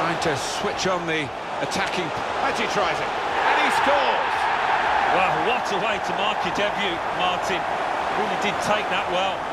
trying to switch on the attacking. Hagi tries it, and he scores! Well, what a way to mark your debut, Martin. Really did take that well.